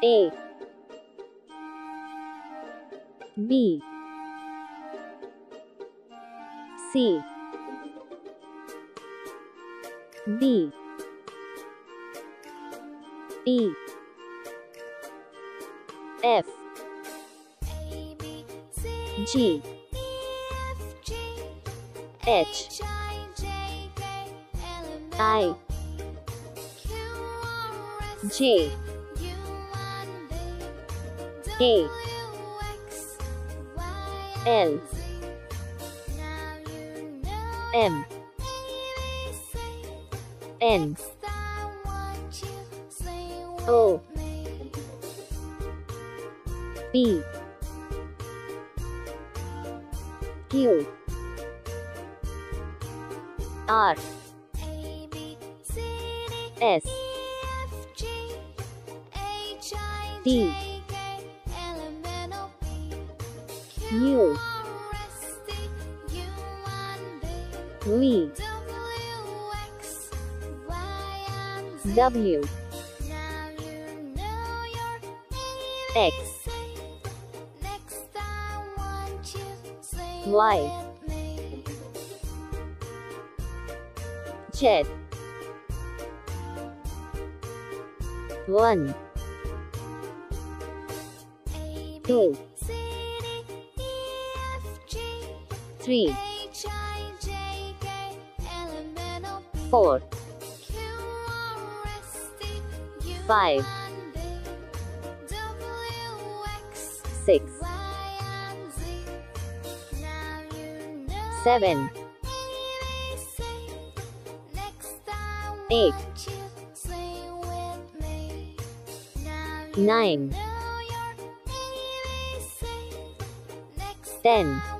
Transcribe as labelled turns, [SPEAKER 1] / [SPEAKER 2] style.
[SPEAKER 1] A B C D E F G H I J K L M N O P Q R S T U V W X Y Z 1 2 3 4 5 6 7 8 9 10